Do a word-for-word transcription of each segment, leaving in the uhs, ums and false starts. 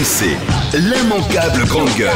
c'est l'immanquable grande gueule.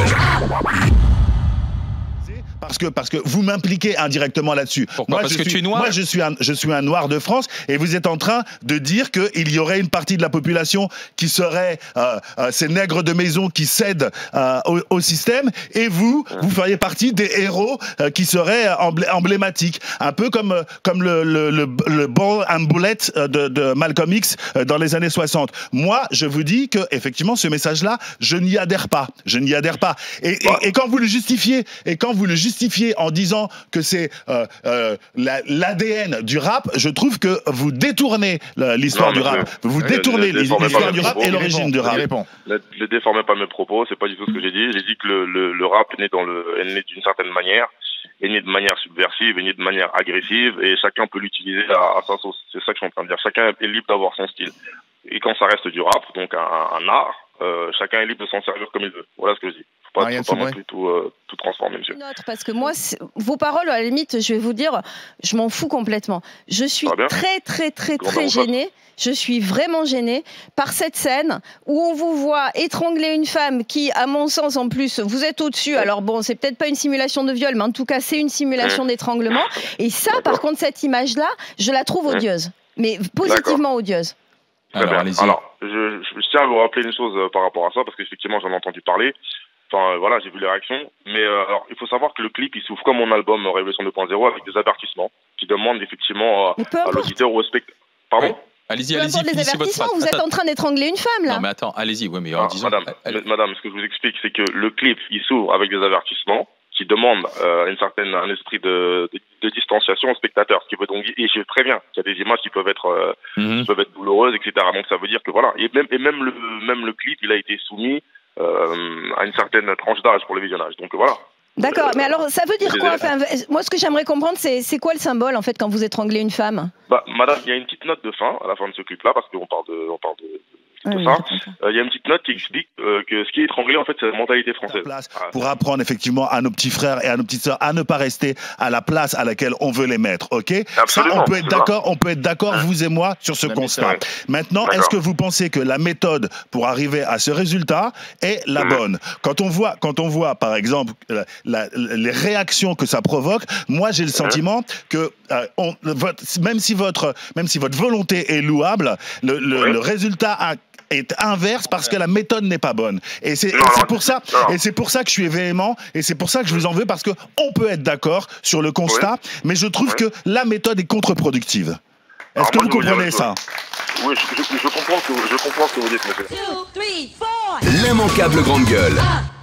Parce que, parce que vous m'impliquez indirectement là-dessus. Pourquoi? Parce je que suis, tu es noir. Moi, je suis, un, je suis un noir de France et vous êtes en train de dire qu'il y aurait une partie de la population qui serait euh, euh, ces nègres de maison qui cèdent euh, au, au système et vous, vous feriez partie des héros euh, qui seraient emblé emblématiques. Un peu comme, comme le, le, le, le ball and bullet de, de Malcolm X dans les années soixante. Moi, je vous dis que effectivement, ce message-là, je n'y adhère pas. Je n'y adhère pas. Et, et, et quand vous le justifiez, et quand vous le justifiez en disant que c'est euh, euh, l'A D N du rap, je trouve que vous détournez l'histoire du rap. Vous détournez l'histoire du rap et l'origine du rap. Ne, ne déformez pas mes propos, c'est pas du tout ce que j'ai dit. J'ai dit que le, le, le rap est né dans le, est né d'une certaine manière, est né de manière subversive, est né de manière agressive, et chacun peut l'utiliser à, à sa sauce. C'est ça que je suis en train de dire. Chacun est libre d'avoir son style. Et quand ça reste du rap, donc un, un art, euh, chacun est libre de s'en servir comme il veut. Voilà ce que je dis. Faut pas, Ariane, faut pas non plus tout, euh, tout transformer, monsieur. Autre, parce que moi, vos paroles, à la limite, je vais vous dire, je m'en fous complètement. Je suis très, très, très, très gênée. Je suis vraiment gênée par cette scène où on vous voit étrangler une femme qui, à mon sens, en plus, vous êtes au-dessus. Alors bon, c'est peut-être pas une simulation de viol, mais en tout cas, c'est une simulation d'étranglement. Et ça, par contre, cette image-là, je la trouve odieuse. Mais positivement odieuse. Alors, Alors je, je tiens à vous rappeler une chose euh, par rapport à ça, parce qu'effectivement, j'en ai entendu parler. Enfin, euh, voilà, j'ai vu les réactions. Mais euh, alors, il faut savoir que le clip, il s'ouvre comme mon album euh, Révolution deux point zéro avec des avertissements qui demandent effectivement euh, à l'auditeur ou au spectateur. Pardon oui. Allez-y, allez-y. Les avertissements, vous êtes en train d'étrangler une femme, là. Non, mais attends, allez-y. Ouais, mais ah, disons, madame, allez... madame, ce que je vous explique, c'est que le clip, il s'ouvre avec des avertissements qui demandent euh, une certaine, un esprit de, de, de distanciation au spectateur. Ce qui veut donc dire, et je sais très bien qu'il y a des images qui peuvent être, euh, mm-hmm. qui peuvent être douloureuses, et cetera. Donc ça veut dire que voilà. Et même, et même le, même le clip, il a été soumis euh, à une certaine tranche d'âge pour le visionnage. Donc voilà. D'accord, euh, mais alors ça veut dire quoi enfin, moi, ce que j'aimerais comprendre, c'est quoi le symbole en fait quand vous étranglez une femme? Bah, madame, il y a une petite note de fin à la fin de ce clip-là, parce qu'on parle de, on parle de, de oui, ça. Il euh, y a une petite note qui explique euh, que ce qui est étranglé, en fait, c'est la mentalité française. Pour apprendre effectivement à nos petits frères et à nos petites sœurs à ne pas rester à la place à laquelle on veut les mettre, ok? Ça, on peut être d'accord, on peut être d'accord, vous et moi, sur ce constat. Maintenant, est-ce que vous pensez que la méthode pour arriver à ce résultat est la bonne? Quand on voit, quand on voit, par exemple, la, la, les réactions que ça provoque, moi, j'ai le sentiment que euh, on, votre, même si votre, même si votre volonté est louable, le, le, le résultat a est inverse parce que la méthode n'est pas bonne. Et c'est pour ça, et c'est pour ça que je suis véhément, et c'est pour ça que je vous en veux, parce que on peut être d'accord sur le constat, oui. mais je trouve oui. que la méthode est contre-productive. Est-ce que vous comprenez ça? Oui, je, je, je, comprends ce que, je comprends ce que vous dites, monsieur. L'immanquable grande gueule.